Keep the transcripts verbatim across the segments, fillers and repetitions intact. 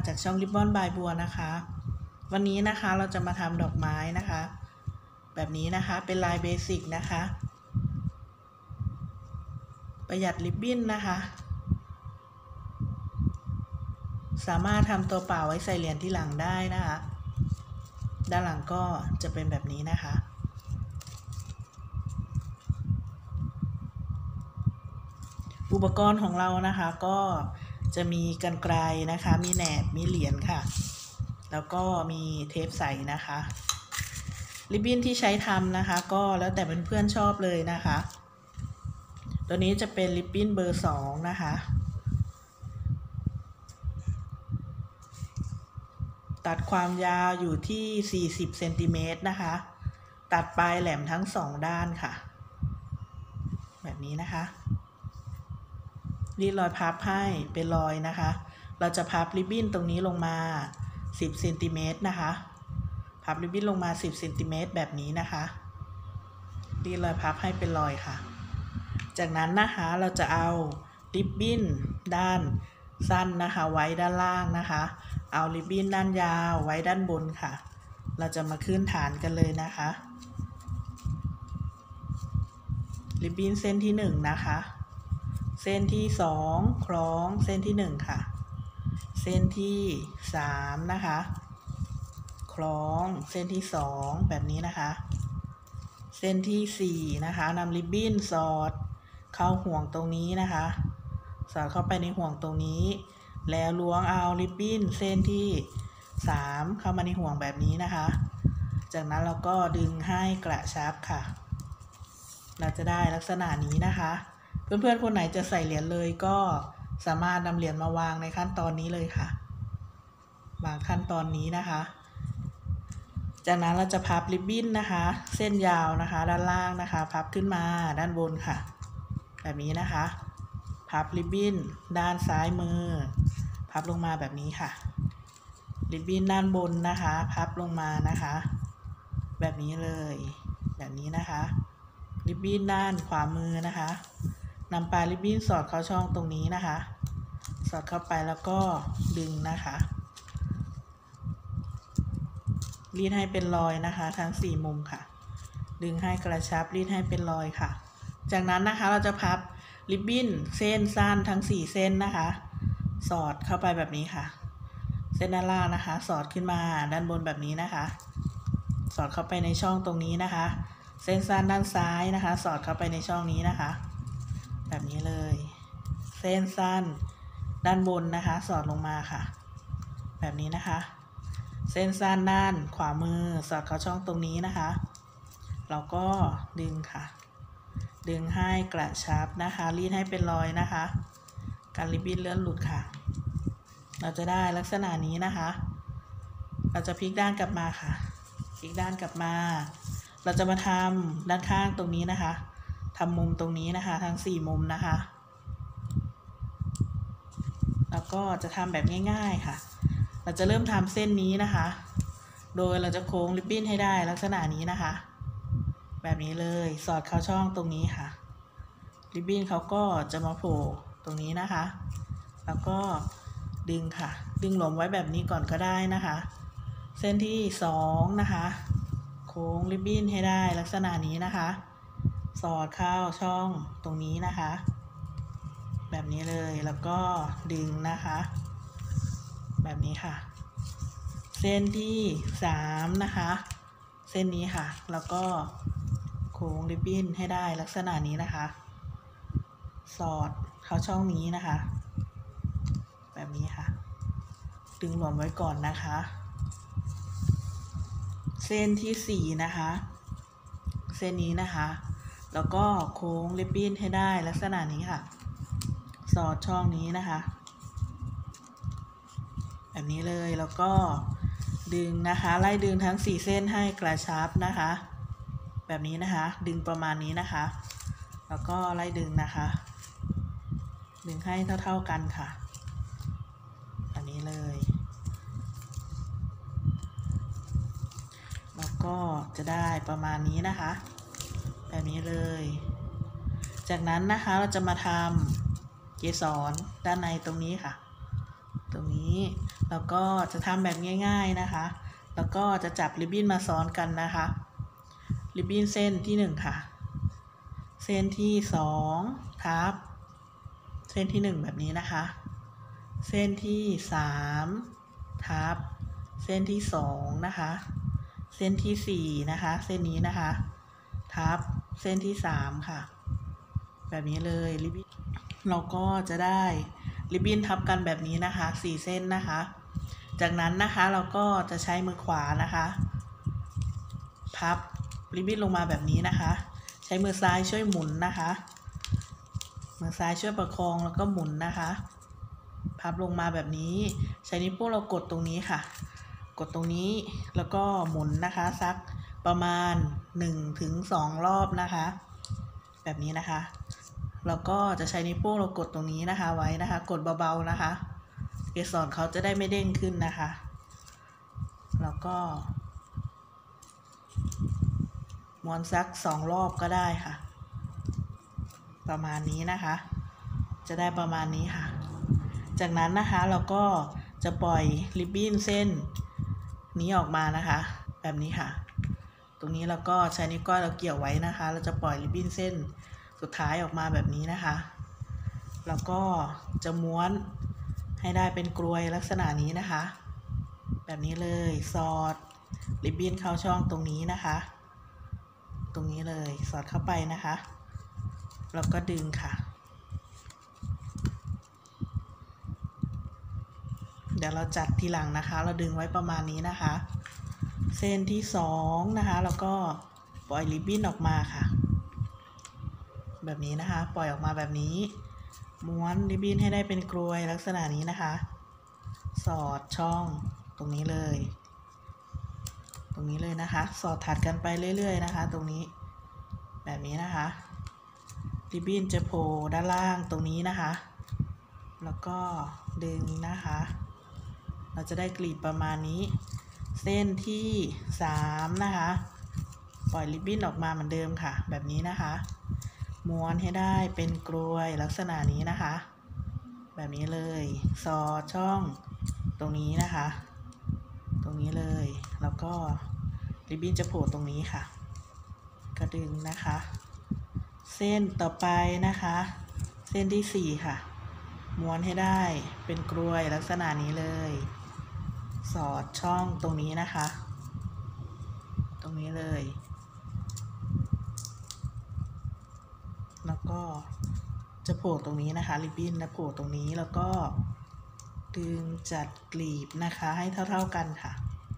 จากช่องริบบอนบายบัวนะคะวันนี้นะคะเราจะมาทำดอกไม้นะคะแบบนี้นะคะเป็นลายเบสิกนะคะประหยัดริบบิ้นนะคะสามารถทำตัวเปล่าไว้ใส่เหรียญที่หลังได้นะคะด้านหลังก็จะเป็นแบบนี้นะคะอุปกรณ์ของเรานะคะก็จะมีกรรไกรนะคะมีแหนบมีเหรียญค่ะแล้วก็มีเทปใสนะคะริบบิ้นที่ใช้ทำนะคะก็แล้วแต่เพื่อนๆชอบเลยนะคะตัวนี้จะเป็นริบบิ้นเบอร์สองนะคะตัดความยาวอยู่ที่สี่สิบเซนติเมตรนะคะตัดปลายแหลมทั้งสองด้านค่ะแบบนี้นะคะรีดรอยพับให้เป็นรอยนะคะเราจะพับริบบิ้นตรงนี้ลงมาสิบเซนติเมตรนะคะพับริบบิ้นลงมาสิบเซนติเมตรแบบนี้นะคะรีดรอยพับให้เป็นรอยค่ะจากนั้นนะคะเราจะเอาริบบิ้นด้านสั้นนะคะไว้ด้านล่างนะคะเอาริบบิ้นด้านยาวไว้ด้านบนค่ะเราจะมาขึ้นฐานกันเลยนะคะริบบิ้นเส้นที่หนึ่งนะคะเส้นที่สองคล้องเส้นที่หนึ่งค่ะเส้นที่สามนะคะคล้องเส้นที่สองแบบนี้นะคะเส้นที่สี่นะคะนำริบบิ้นสอดเข้าห่วงตรงนี้นะคะสอดเข้าไปในห่วงตรงนี้แล้วล้วงเอาริบบิ้นเส้นที่สามเข้ามาในห่วงแบบนี้นะคะจากนั้นเราก็ดึงให้กระชับค่ะเราจะได้ลักษณะนี้นะคะเพื่อนๆคนไหนจะใส่เหรียญเลยก็สามารถนำเหรียญมาวางในขั้นตอนนี้เลยค่ะวางขั้นตอนนี้นะคะจากนั้นเราจะพับริบบิ้นนะคะเส้นยาวนะคะด้านล่างนะคะพับขึ้นมาด้านบนค่ะแบบนี้นะคะพับริบบิ้นด้านซ้ายมือพับลงมาแบบนี้ค่ะริบบิ้นด้านบนนะคะพับลงมานะคะแบบนี้เลยแบบนี้นะคะริบบิ้นด้านขวามือนะคะนำปลายริบบิ้นสอดเข้าช่องตรงนี้นะคะสอดเข้าไปแล้วก็ดึงนะคะรีดให้เป็นรอยนะคะทั้งสี่มุมค่ะดึงให้กระชับรีดให้เป็นรอยค่ะจากนั้นนะคะเราจะพับริบบิ้นเส้นสั้นทั้งสี่เส้นนะคะสอดเข้าไปแบบนี้ค่ะเส้นด้านล่างนะคะสอดขึ้นมาด้านบนแบบนี้นะคะสอดเข้าไปในช่องตรงนี้นะคะเส้นสั้นด้านซ้ายนะคะสอดเข้าไปในช่องนี้นะคะแบบนี้เลยเส้นสั้นด้านบนนะคะสอดลงมาค่ะแบบนี้นะคะเส้นสั้นด้านขวามือสอดเข้าช่องตรงนี้นะคะเราก็ดึงค่ะดึงให้กระชับนะคะรีดให้เป็นรอยนะคะการริบบิ้นเลื่อนหลุดค่ะเราจะได้ลักษณะนี้นะคะเราจะพลิกด้านกลับมาค่ะพลิกด้านกลับมาเราจะมาทำด้านข้างตรงนี้นะคะทำมุมตรงนี้นะคะทั้งสี่มุมนะคะแล้วก็จะทำแบบง่ายๆค่ะเราจะเริ่มทำเส้นนี้นะคะโดยเราจะโค้งริบบิ้นให้ได้ลักษณะนี้นะคะแบบนี้เลยสอดเข้าช่องตรงนี้ค่ะริบบิ้นเขาก็จะมาโผล่ตรงนี้นะคะแล้วก็ดึงค่ะดึงหลวมไว้แบบนี้ก่อนก็ได้นะคะเส้นที่สองนะคะโค้งริบบิ้นให้ได้ลักษณะนี้นะคะสอดเข้าช่องตรงนี้นะคะแบบนี้เลยแล้วก็ดึงนะคะแบบนี้ค่ะเส้นที่สามนะคะเส้นนี้ค่ะแล้วก็โค้งริบบิ้นให้ได้ลักษณะนี้นะคะสอดเข้าช่องนี้นะคะแบบนี้ค่ะดึงหลวมไว้ก่อนนะคะเส้นที่สี่นะคะเส้นนี้นะคะแล้วก็โค้งริบบิ้นให้ได้ลักษณะนี้ค่ะสอดช่องนี้นะคะแบบนี้เลยแล้วก็ดึงนะคะไล่ดึงทั้งสี่เส้นให้กระชับนะคะแบบนี้นะคะดึงประมาณนี้นะคะแล้วก็ไล่ดึงนะคะดึงให้เท่าๆกันค่ะอันนี้เลยแล้วก็จะได้ประมาณนี้นะคะแบบนี้เลยจากนั้นนะคะเราจะมาทำเกสรด้านในตรงนี้ค่ะตรงนี้แล้วก็จะทำแบบง่ายๆนะคะแล้วก็จะจับริบบิ้นมาซ้อนกันนะคะริบบิ้นเส้นที่หนึ่งค่ะเส้นที่สองทับเส้นที่หนึ่งแบบนี้นะคะเส้นที่สามทับเส้นที่สองนะคะเส้นที่สี่นะคะเส้นนี้นะคะทับเส้นที่สามค่ะแบบนี้เลยริบบิ้นเราก็จะได้ริบบิ้นทับกันแบบนี้นะคะสี่เส้นนะคะจากนั้นนะคะเราก็จะใช้มือขวานะคะพับริบบิ้นลงมาแบบนี้นะคะใช้มือซ้ายช่วยหมุนนะคะมือซ้ายช่วยประคองแล้วก็หมุนนะคะพับลงมาแบบนี้ใช้นิ้วโป้งเรากดตรงนี้ค่ะกดตรงนี้แล้วก็หมุนนะคะสักประมาณ หนึ่งถึงสอง รอบนะคะแบบนี้นะคะแล้วก็จะใช้นิ้วโป้งเรากดตรงนี้นะคะไว้นะคะกดเบาๆนะคะเกสรเขาจะได้ไม่เด้งขึ้นนะคะแล้วก็ม้วนสักสองรอบก็ได้ค่ะประมาณนี้นะคะจะได้ประมาณนี้ค่ะจากนั้นนะคะเราก็จะปล่อยริบบิ้นเส้นนี้ออกมานะคะแบบนี้ค่ะตรงนี้เราก็ใช้นิ้วก้อยเราเกี่ยวไว้นะคะเราจะปล่อยริบบิ้นเส้นสุดท้ายออกมาแบบนี้นะคะแล้วก็จะม้วนให้ได้เป็นกลวยลักษณะนี้นะคะแบบนี้เลยสอดริบบิ้นเข้าช่องตรงนี้นะคะตรงนี้เลยสอดเข้าไปนะคะแล้วก็ดึงค่ะเดี๋ยวเราจัดทีหลังนะคะเราดึงไว้ประมาณนี้นะคะเส้นที่สองนะคะแล้วก็ปล่อยริบบิ้นออกมาค่ะแบบนี้นะคะปล่อยออกมาแบบนี้ม้วนริบบิ้นให้ได้เป็นกลวยลักษณะนี้นะคะสอดช่องตรงนี้เลยตรงนี้เลยนะคะสอดถัดกันไปเรื่อยๆนะคะตรงนี้แบบนี้นะคะริบบิ้นจะโผล่ด้านล่างตรงนี้นะคะแล้วก็ดึงนะคะเราจะได้กลีบประมาณนี้เส้นที่สามนะคะปล่อยริบบิ้นออกมาเหมือนเดิมค่ะแบบนี้นะคะม้วนให้ได้เป็นกลวยลักษณะนี้นะคะแบบนี้เลยสอดช่องตรงนี้นะคะตรงนี้เลยแล้วก็ริบบิ้นจะโผล่ตรงนี้ค่ะก็ดึงนะคะเส้นต่อไปนะคะเส้นที่สี่ค่ะม้วนให้ได้เป็นกลวยลักษณะนี้เลยสอดช่องตรงนี้นะคะตรงนี้เลยแล้วก็จะโผล่ตรงนี้นะคะริบบิ้นนะโผล่ตรงนี้แล้วก็ดึงจัดกลีบนะคะให้เท่าๆกันค่ะ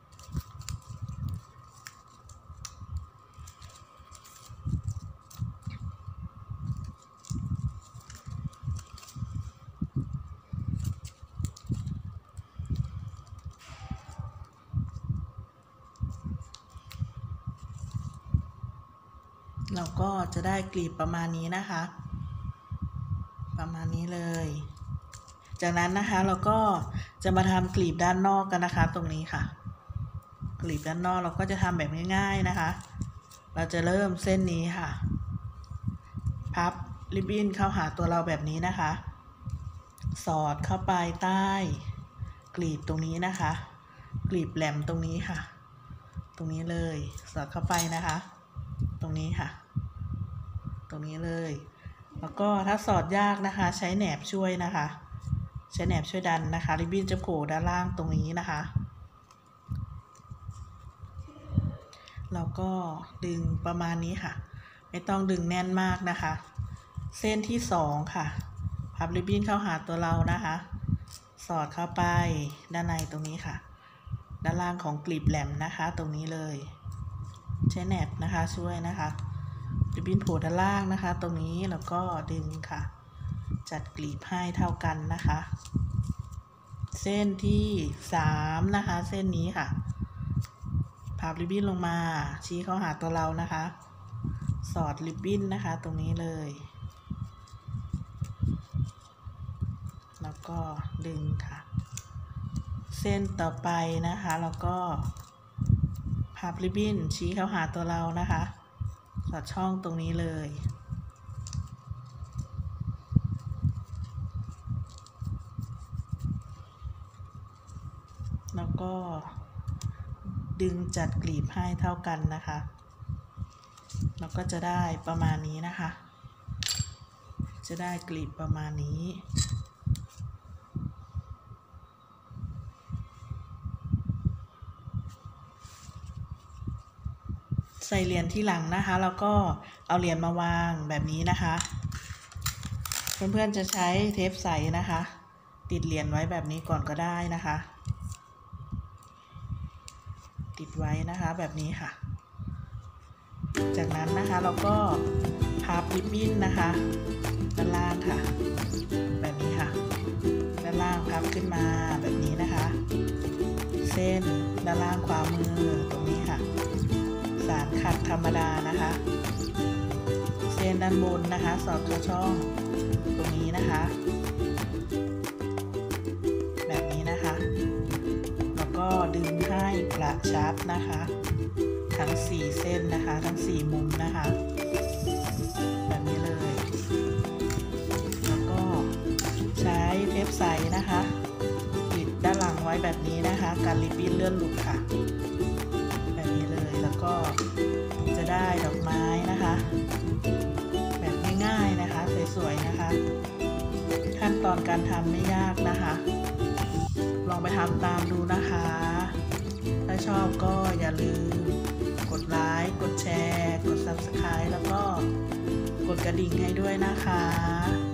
เราก็จะได้กลีบประมาณนี้นะคะประมาณนี้เลยจากนั้นนะคะเราก็จะมาทำกลีบด้านนอกกันนะคะตรงนี้ค่ะกลีบด้านนอกเราก็จะทำแบบง่ายๆนะคะเราจะเริ่มเส้นนี้ค่ะพับริบบิ้นเข้าหาตัวเราแบบนี้นะคะสอดเข้าไปใต้กลีบตรงนี้นะคะกลีบแหลมตรงนี้ค่ะตรงนี้เลยสอดเข้าไปนะคะตรงนี้ค่ะตรงนี้เลยแล้วก็ถ้าสอดยากนะคะใช้แหนบช่วยนะคะใช้แหนบช่วยดันนะคะริบบิ้นจะโผล่ด้านล่างตรงนี้นะคะแล้วก็ดึงประมาณนี้ค่ะไม่ต้องดึงแน่นมากนะคะเส้นที่สองค่ะพับริบบิ้นเข้าหาตัวเรานะคะสอดเข้าไปด้านในตรงนี้ค่ะด้านล่างของกลีบแหลมนะคะตรงนี้เลยใช้แหนบนะคะช่วยนะคะริบบิ้นโผล่ด้านล่างนะคะตรงนี้แล้วก็ดึงค่ะจัดกลีบให้เท่ากันนะคะเส้นที่สามนะคะเส้นนี้ค่ะพับริบบิ้นลงมาชี้เข้าหาตัวเรานะคะสอดริบบิ้นนะคะตรงนี้เลยแล้วก็ดึงค่ะเส้นต่อไปนะคะแล้วก็พับริบบิ้นชี้เข้าหาตัวเรานะคะสอดช่องตรงนี้เลยดึงจัดกลีบให้เท่ากันนะคะแล้วก็จะได้ประมาณนี้นะคะจะได้กลีบประมาณนี้ใส่เหรียญที่หลังนะคะแล้วก็เอาเหรียญมาวางแบบนี้นะคะเพื่อนๆจะใช้เทปใสนะคะติดเหรียญไว้แบบนี้ก่อนก็ได้นะคะติดไว้นะคะแบบนี้ค่ะจากนั้นนะคะเราก็พับริบบิ้นนะคะด้านล่างค่ะแบบนี้ค่ะด้านล่างพับขึ้นมาแบบนี้นะคะเส้นด้านล่างขวามือตรงนี้ค่ะสารขัดธรรมดานะคะเส้นด้านบนนะคะสอดเข้าช่องตรงนี้นะคะแบบนี้นะคะแล้วก็ดึงให้กระชับนะคะทั้งสี่เส้นนะคะทั้งสี่มุมนะคะแบบนี้เลยแล้วก็ใช้เทปใสนะคะปิดด้านหลังไว้แบบนี้นะคะกันริบบิ้นเลื่อนหลุดค่ะแบบนี้เลยแล้วก็จะได้ดอกไม้นะคะแบบง่ายๆนะคะสวยๆนะคะขั้นตอนการทำไม่ยากนะคะลองไปทำตามดูนะคะถ้าชอบก็อย่าลืมกดไลค์กดแชร์กด ซับสไครบ์ แล้วก็กดกระดิ่งให้ด้วยนะคะ